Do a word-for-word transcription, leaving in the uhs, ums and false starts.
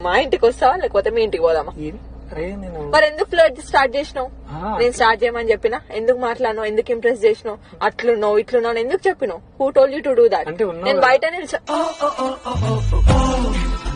మా ఇంటికి వస్తావా లేకపోతే మీ ఇంటికి పోదామా? మరి ఎందుకు ఫ్లర్ట్ స్టార్ట్ చేసినావు? నేను స్టార్ట్ చేయమని చెప్పినా? ఎందుకు మాట్లాడినావు? ఎందుకు ఇంప్రెస్ చేసినావు? అట్లున్నావు ఇట్లున్నావు ఎందుకు చెప్పినావు? Who told you to do that? నేను బయట నిల్చో